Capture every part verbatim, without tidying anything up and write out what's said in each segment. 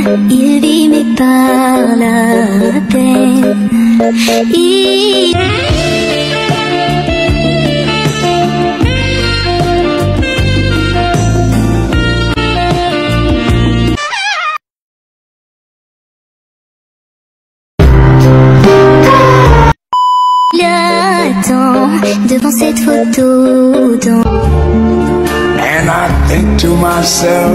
il vit mais par la peine. Il... Il attend devant cette photo dans... And I think to myself,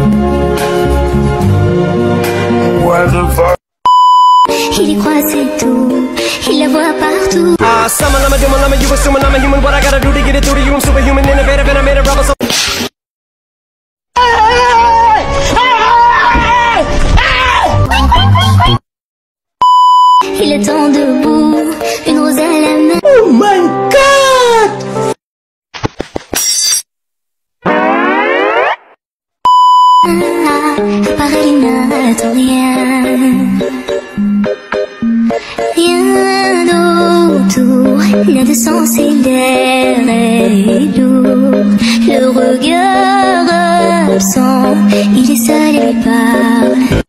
what the fuck? Il y croit, c'est tout, il la voit partout. Ah, summon, I'm a demon, I'm a you assuming I'm a human. What I gotta do to get it through to you? I'm superhuman, innovative, and I made a rubber so... Il attend debout, une rose à la main. Oh my God! Ah, pareil, il n'attend rien. Rien d'autour, rien de sens et l'air est lourd. Le regard absent, il est seul et lui parle.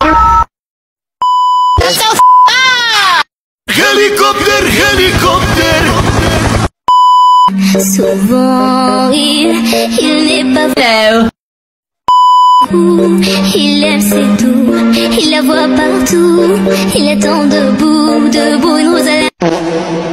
Hélicoptère, hélicoptère. Souvent il, il n'est pas vrai. Il aime, c'est tout, il la voit partout. Il attend debout, debout, une rose à la...